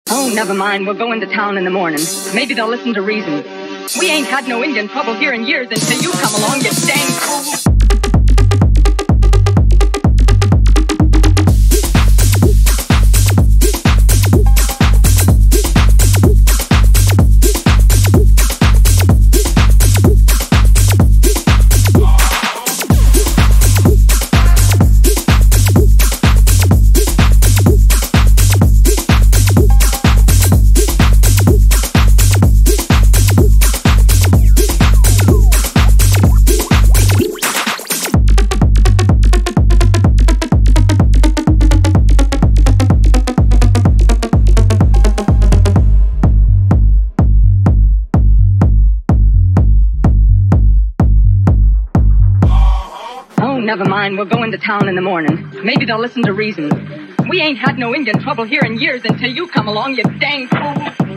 Oh, never mind, we'll go into town in the morning. Maybe they'll listen to reason. We ain't had no Indian trouble here in years until you come along, you dang fool. Never mind, we'll go into town in the morning. Maybe they'll listen to reason. We ain't had no Indian trouble here in years until you come along, you dang fool.